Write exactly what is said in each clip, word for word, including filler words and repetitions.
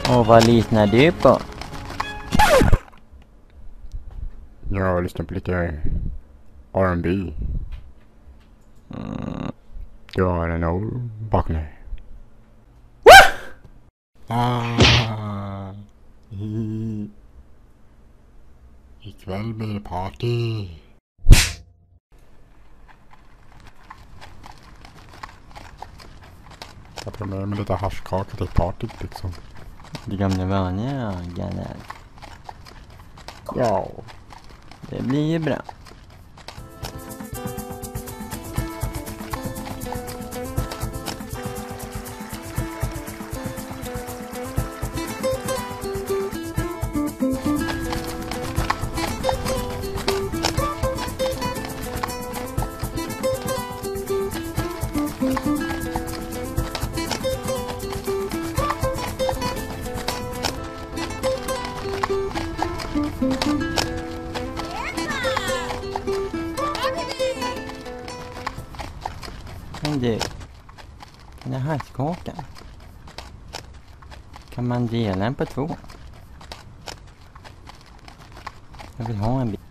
Och vad lyssnar du på? Jag lyssnar på lite R and B. Mm. Du har en ord bakom dig. Ah, i, ikväll blir det party. Jag tar med mig lite haschkaka till partyt liksom. Det gamla vanliga, Galler. Ja. Det blir ju bra. Men du, den här haschkakan, kan man dela den på två? Jag vill ha en bit.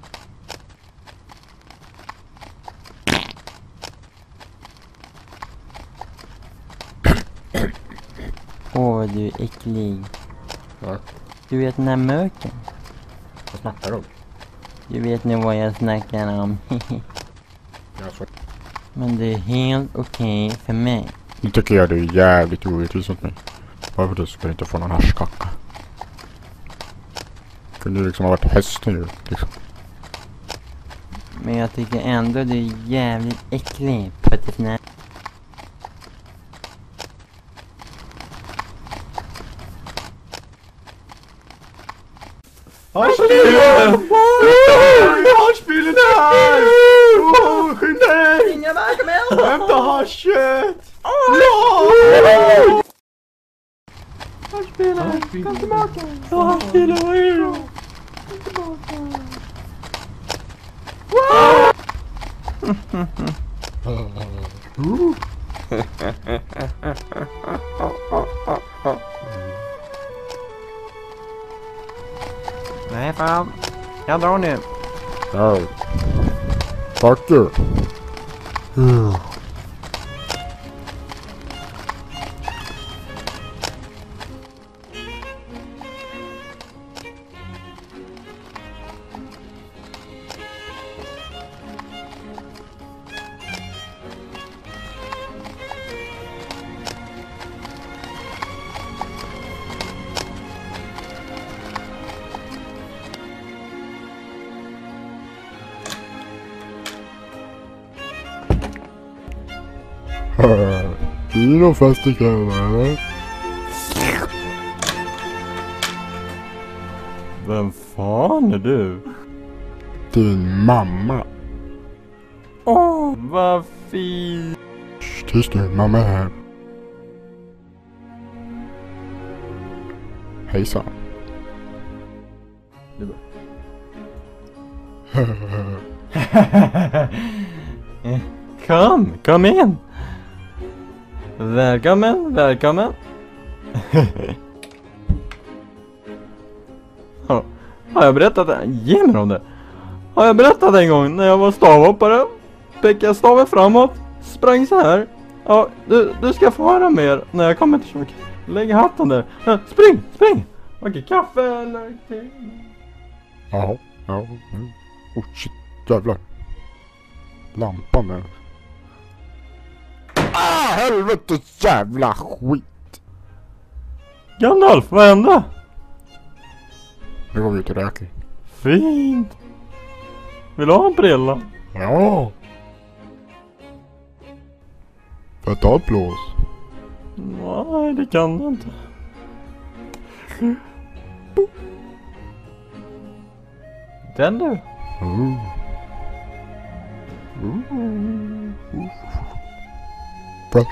Åh, du är äcklig. Ja. Du vet den här mörken? Vad snackar du om? Du vet nog vad jag snackar om. Jag så. Men det är helt okej för mig. Nu tycker jag du är jävligt orättvis mot mig. Varför du ska inte få någon haschkaka? Kunde du liksom ha varit hästen ju, liksom. Men jag tycker ändå du är jävligt äcklig, puttifnä. Haschbilen! Haschbilen är här! Oh, skynda dig! Inga verksamhet! Hämta haschet! Ja! Haschbilen, kom tillbaka! Ja, haschbilen, vad är det då? Kom tillbaka! Nej fan, jag drar nu. Ja. Fuck you. Mm. Blir det fest ikväll, eller? Vem fan är du? Din mamma. Åh, vad fint. Tyst nu, mamma är här. Hejsan. Det var... Kom, kom in. Välkommen, välkommen. har, har jag berättat det? Ge mig om det. Har jag berättat en gång när jag var stavhoppare? Pekade staven framåt, sprang så här. Ja, du, du ska få höra mer när jag kommer till köket. Lägg hatten där. Ja, spring, spring. Okej, kaffe eller te? Ja, ja. Mm. Oh shit, jävlar. Lampan där. Ah, helvete jävla skit. Gandalf, vad hände? Nu går vi ut och röker. Fint. Vill du ha en brilla? Ja. Får jag ta ett blås? Nej, det kan du inte. Den du. Mm. Mm. Brush.